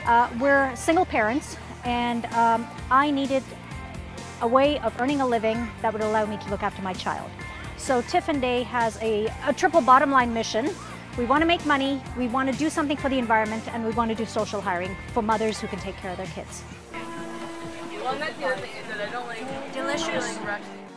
We're single parents, and I needed a way of earning a living that would allow me to look after my child. So Tiffinday has a triple bottom line mission. We want to make money, we want to do something for the environment, and we want to do social hiring for mothers who can take care of their kids. Delicious.